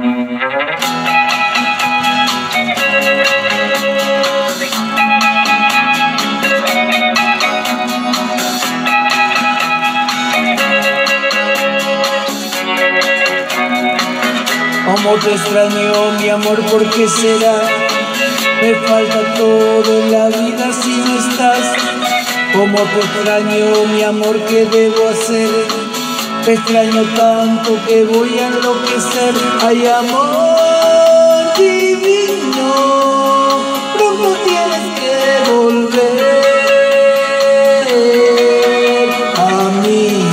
Cómo te extraño, mi amor, ¿por qué será? Me falta todo en la vida si no estás. Cómo te extraño, mi amor, ¿qué debo hacer? Te extraño tanto que voy a enloquecer. Ay, amor divino, pronto tienes que volver a mí.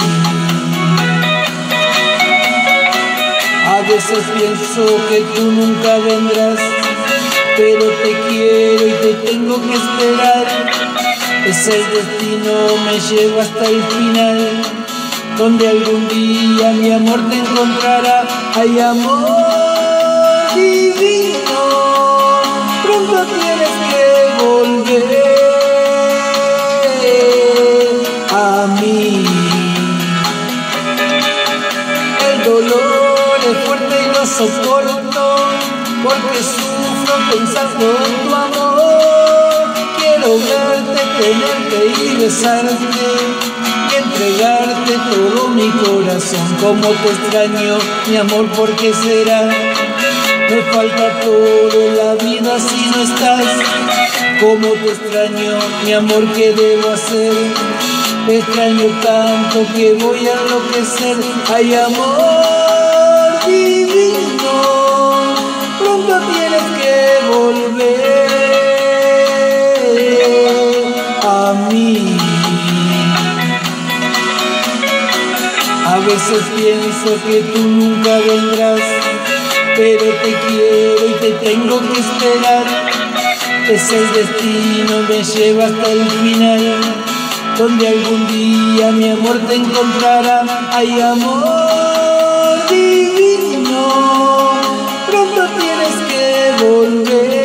A veces pienso que tú nunca vendrás, pero te quiero y te tengo que esperar. Es el destino, me lleva hasta el final, donde algún día mi amor te encontrará. Ay, amor divino, pronto tienes que volver a mí. El dolor es fuerte y lo soporto, porque sufro pensando en tu amor. Quiero verte, tenerte y besarte y entregarte todo mi corazón. Como te extraño, mi amor, ¿por qué será? Me falta todo en la vida si no estás. Como te extraño, mi amor, ¿qué debo hacer? Te extraño tanto que voy a enloquecer. Ay, amor divino, pronto tienes que volver a mí. A veces pienso que tú nunca vendrás, pero te quiero y te tengo que esperar. Es el destino, me lleva hasta el final, donde algún día mi amor te encontrará. Ay, amor divino, pronto tienes que volver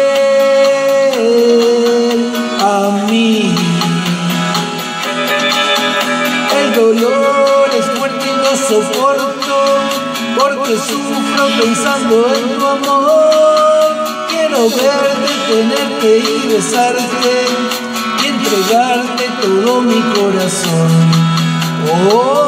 a mí. El dolor es fuerte y lo soporto, porque sufro pensando en tu amor. Quiero verte, tenerte y besarte y entregarte todo mi corazón. Oh.